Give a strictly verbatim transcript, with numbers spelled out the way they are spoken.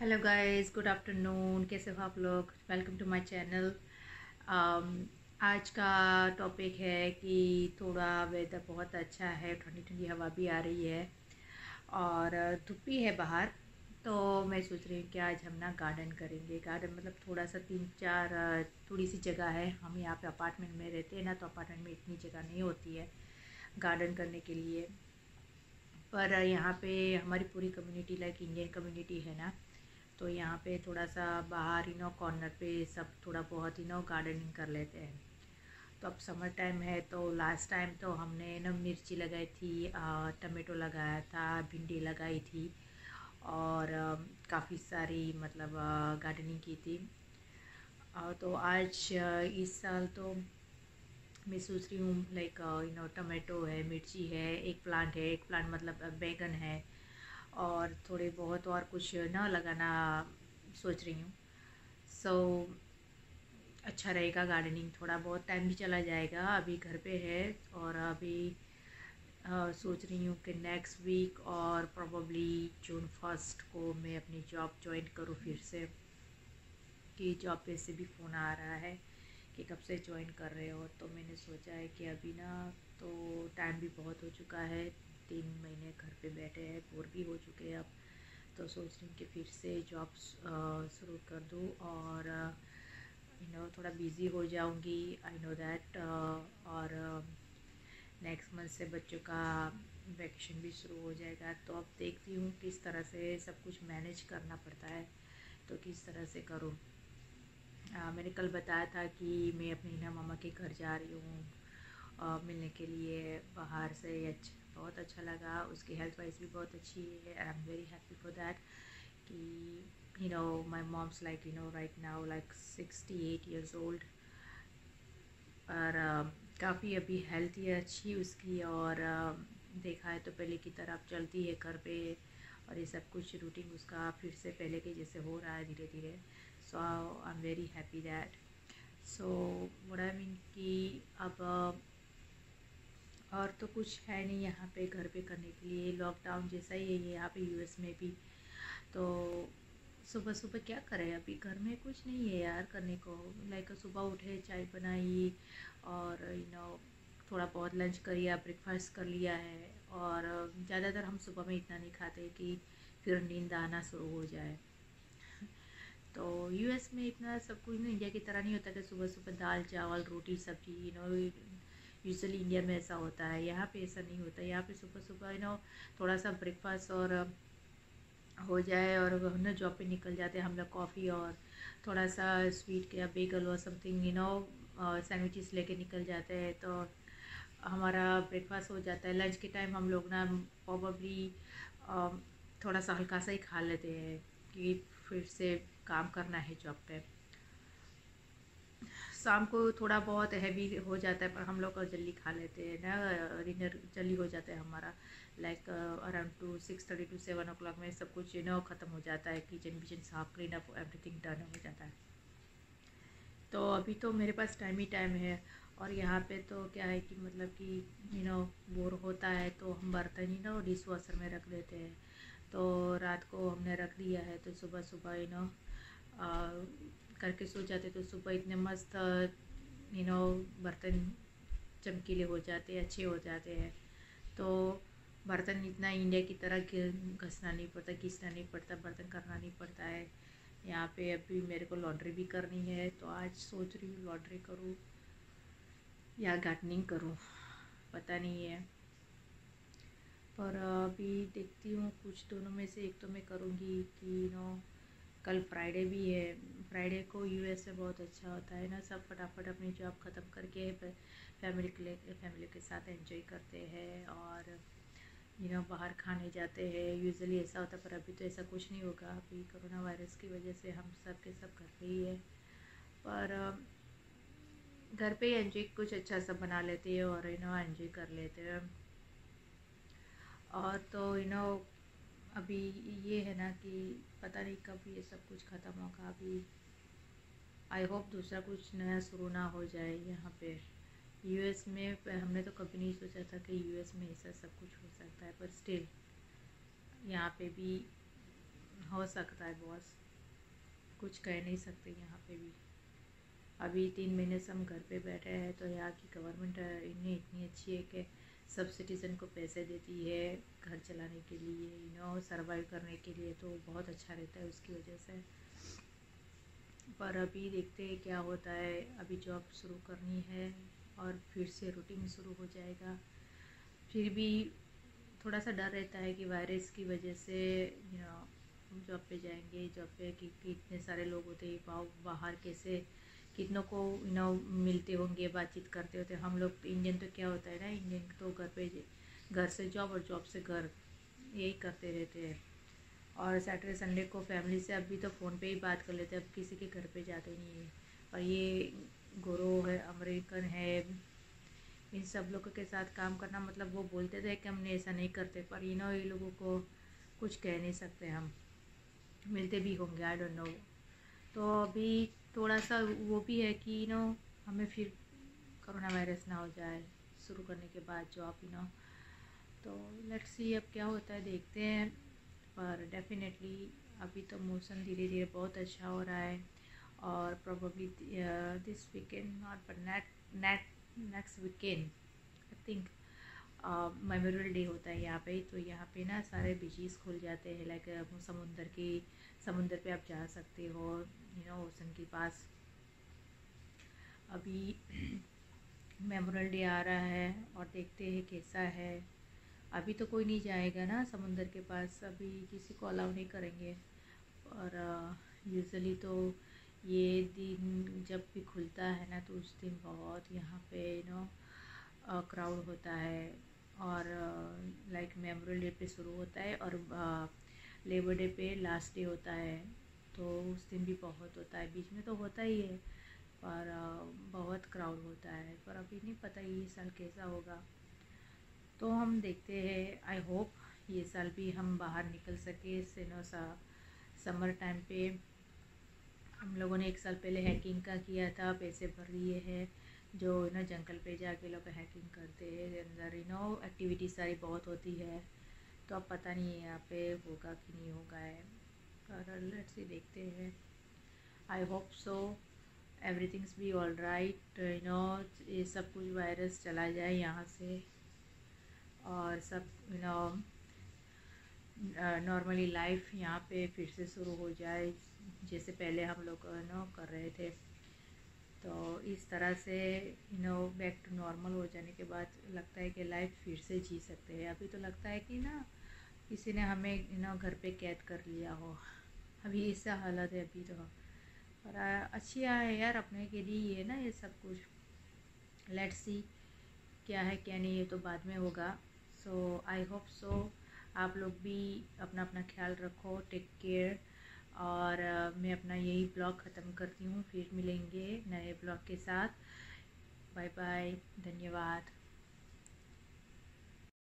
Hello guys, good afternoon. कैसे हो आप लोग? Welcome to my channel. आज का टॉपिक है कि थोड़ा वेदर बहुत अच्छा है, ठंडी ठंडी हवा भी आ रही है और धूप भी है बाहर। तो मैं सोच रही हूँ कि आज हम ना गार्डन करेंगे। गार्डन मतलब थोड़ा सा तीन चार अ, थोड़ी सी जगह है। हम यहाँ पे अपार्टमेंट में रहते हैं ना, तो अपार्टमेंट में इतनी जगह नहीं होती है गार्डन करने के लिए। पर यहाँ पे हमारी पूरी कम्युनिटी लाइक इंडियन कम्युनिटी है ना, तो यहाँ पे थोड़ा सा बाहर ही नो कॉर्नर पे सब थोड़ा बहुत ही नो गार्डनिंग कर लेते हैं। तो अब समर टाइम है, तो लास्ट टाइम तो हमने ना मिर्ची लगाई थी, अ, टमाटो लगाया था, भिंडी लगाई थी और काफ़ी सारी मतलब गार्डनिंग की थी। अ, तो आज अ, इस साल तो मैं सोच रही हूँ लाइक यू नो टमाटो है, मिर्ची है, एक प्लांट है, एक प्लांट मतलब अ, बैगन है और थोड़े बहुत और कुछ ना लगाना सोच रही हूँ। सो अच्छा रहेगा गार्डनिंग, थोड़ा बहुत टाइम भी चला जाएगा। अभी घर पे है और अभी अ, सोच रही हूँ कि नेक्स्ट वीक और प्रोबेबली जून फर्स्ट को मैं अपनी जॉब ज्वाइन करूँ फिर से। कि जॉब पे से भी फ़ोन आ रहा है कि कब से ज्वाइन कर रहे हो। तो मैंने सोचा है कि अभी ना तो टाइम भी बहुत हो चुका है, तीन महीने घर पे बैठे हैं, बोर भी हो चुके हैं अब। तो सोच रही हूँ कि फिर से जॉब शुरू कर दूँ और यू नो थोड़ा बिज़ी हो जाऊँगी, आई नो दैट। और नेक्स्ट मंथ से बच्चों का वैकेशन भी शुरू हो जाएगा, तो अब देखती हूँ किस तरह से सब कुछ मैनेज करना पड़ता है, तो किस तरह से करूँ। आ, मैंने कल बताया था कि मैं अपनी ना मामा के घर जा रही हूँ आ, मिलने के लिए बाहर से। अच्छा, बहुत अच्छा लगा, उसकी हेल्थ वाइज भी बहुत अच्छी है। I am very happy for that कि you know my mom's like you know right now like sixty eight years old. और काफ़ी अभी हेल्थ ही अच्छी उसकी, और uh, देखा है तो पहले की तरह अब चलती है घर पे और ये सब कुछ रूटीन उसका फिर से पहले के जैसे हो रहा है धीरे धीरे। So I am very happy that. So what I mean कि अब uh, और तो कुछ है नहीं यहाँ पे घर पे करने के लिए, लॉकडाउन जैसा ही है ये यहाँ पे यूएस में भी। तो सुबह सुबह क्या करें, अभी घर में कुछ नहीं है यार करने को। लाइक सुबह उठे, चाय बनाई और यू नो थोड़ा बहुत लंच कर लिया, ब्रेकफास्ट कर लिया है। और ज़्यादातर हम सुबह में इतना नहीं खाते कि फिर नींद आना शुरू हो जाए। तो यूएस में इतना सब कुछ ना इंडिया की तरह नहीं होता कि सुबह सुबह दाल चावल रोटी सब्जी, यू नो यूजुअली इंडिया में ऐसा होता है। यहाँ पे ऐसा नहीं होता। यहाँ पे सुबह सुबह यू नो थोड़ा सा ब्रेकफास्ट और हो जाए और हम ना जॉब पे निकल जाते हैं हम लोग, कॉफ़ी और थोड़ा सा स्वीट या बेगल और समथिंग यू नो सैंडविचेस लेके निकल जाते हैं। तो हमारा ब्रेकफास्ट हो जाता है। लंच के टाइम हम लोग ना प्रॉबली थोड़ा सा हल्का सा ही खा लेते हैं कि फिर से काम करना है जॉब पे। शाम को थोड़ा बहुत हैवी हो जाता है, पर हम लोग जल्दी खा लेते हैं ना, डिनर जल्दी हो जाता है हमारा। Like around two six thirty to seven o'clock में सब कुछ यू नो ख़त्म हो जाता है, किचन विचन साफ, क्लीन अप, एवरीथिंग डन हो जाता है। तो अभी तो मेरे पास टाइम ही टाइम है। और यहाँ पे तो क्या है कि मतलब कि यू नो बोर होता है तो हम बर्तन ही ना डिश वॉशर में रख देते हैं। तो रात को हमने रख दिया है, तो सुबह सुबह यू नो करके सो जाते, तो सुबह इतने मस्त यू नो बर्तन चमकीले हो जाते हैं, अच्छे हो जाते हैं। तो बर्तन इतना इंडिया की तरह घसना नहीं पड़ता, घिसना नहीं पड़ता, बर्तन करना नहीं पड़ता है। यहाँ पे अभी मेरे को लॉन्ड्री भी करनी है, तो आज सोच रही हूँ लॉन्ड्री करूँ या गार्डनिंग करूँ, पता नहीं है। पर अभी देखती हूँ, कुछ दोनों में से एक तो मैं करूँगी कि नो कल फ्राइडे भी है। फ्राइडे को यूएस में बहुत अच्छा होता है ना, सब फटाफट अपनी जॉब ख़त्म करके फैमिली के लिए फैमिली के साथ एंजॉय करते हैं और यू नो बाहर खाने जाते हैं। यूजुअली ऐसा होता है, पर अभी तो ऐसा कुछ नहीं होगा। अभी कोरोना वायरस की वजह से हम सब के सब घर पे ही है। पर घर पे ही एंजॉय कुछ अच्छा सा बना लेते हैं और यू नो एंजॉय कर लेते हैं। और तो यू नो अभी ये है ना कि पता नहीं कब ये सब कुछ ख़त्म होगा। अभी आई होप दूसरा कुछ नया शुरू ना हो जाए यहाँ पे यूएस में। हमने तो कभी नहीं सोचा था कि यूएस में ऐसा सब कुछ हो सकता है, पर स्टिल यहाँ पे भी हो सकता है बॉस, कुछ कह नहीं सकते यहाँ पे भी। अभी तीन महीने से हम घर पे बैठे हैं, तो यहाँ की गवर्नमेंट इतनी इतनी अच्छी है कि सब सिटीज़न को पैसे देती है घर चलाने के लिए, यू नो सर्वाइव करने के लिए, तो बहुत अच्छा रहता है उसकी वजह से। पर अभी देखते हैं क्या होता है। अभी जॉब शुरू करनी है और फिर से रूटीन शुरू हो जाएगा। फिर भी थोड़ा सा डर रहता है कि वायरस की वजह से यू नो जॉब पे जाएंगे, जॉब पे कि, कि इतने सारे लोग होते हैं बाहर, कैसे कितनों को यू नो मिलते होंगे, बातचीत करते होते। हम लोग इंडियन तो क्या होता है ना, इंडियन तो घर पे घर से जॉब और जॉब से घर, यही करते रहते हैं। और सैटरडे संडे को फैमिली से अभी तो फ़ोन पे ही बात कर लेते हैं, अब किसी के घर पे जाते नहीं है। और ये गोरो है, अमेरिकन है, इन सब लोगों के साथ काम करना, मतलब वो बोलते थे कि हमने ऐसा नहीं करते, पर यू नो ये लोगों को कुछ कह नहीं सकते हम, मिलते भी होंगे, आई डोंट नो। तो अभी थोड़ा सा वो भी है कि यू नो हमें फिर कोरोना वायरस ना हो जाए शुरू करने के बाद जॉब, यू नो। तो लेट्स सी अब क्या होता है, देखते हैं। पर डेफिनेटली अभी तो मौसम धीरे धीरे बहुत अच्छा हो रहा है, और प्रोबेबली दिस वीकेंड नॉट पर net net next weekend I think memorial day होता है यहाँ पे। तो यहाँ पे ना सारे बीचेस खुल जाते हैं, लाइक समुंदर की समुंदर पे आप जा सकते हो, यू नो ओशन के पास। अभी मेमोरियल डे आ रहा है और देखते हैं कैसा है। अभी तो कोई नहीं जाएगा ना समुंदर के पास, अभी किसी को अलाउ नहीं करेंगे। और यूजुअली uh, तो ये दिन जब भी खुलता है ना, तो उस दिन बहुत यहाँ पे यू नो क्राउड होता है। और लाइक मेमोरियल डे पे शुरू होता है और लेबर डे पे लास्ट डे होता है, तो उस दिन भी बहुत होता है। बीच में तो होता ही है, पर uh, बहुत क्राउड होता है। पर अभी नहीं पता ये साल कैसा होगा, तो हम देखते हैं। आई होप ये साल भी हम बाहर निकल सके इससे, नो सा समर टाइम पे। हम लोगों ने एक साल पहले हैकिंग का किया था, पैसे भर लिए हैं, जो ना जंगल पे जाके लोग हैकिंग करते हैं, अंदर यू नो एक्टिविटी सारी बहुत होती है। तो अब पता नहीं है यहाँ पे होगा कि नहीं होगा है, पर लेट्स सी, देखते हैं। I hope so everything's be all right, you know ये सब कुछ वायरस चला जाए यहाँ से, और सब यू नो नॉर्मली लाइफ यहाँ पे फिर से शुरू हो जाए, जैसे पहले हम लोग नो कर रहे थे। तो इस तरह से you know back to normal हो जाने के बाद लगता है कि लाइफ फिर से जी सकते हैं। अभी तो लगता है कि ना किसी ने हमें यू नो घर पे कैद कर लिया हो, अभी ऐसा हालत है अभी तो। पर अच्छी है यार, अपने के लिए ये ना ये सब कुछ। लेट्स सी क्या है क्या नहीं, ये तो बाद में होगा। सो आई होप सो आप लोग भी अपना अपना ख्याल रखो, टेक केयर। और uh, मैं अपना यही ब्लॉग ख़त्म करती हूँ, फिर मिलेंगे नए ब्लॉग के साथ। बाय बाय, धन्यवाद।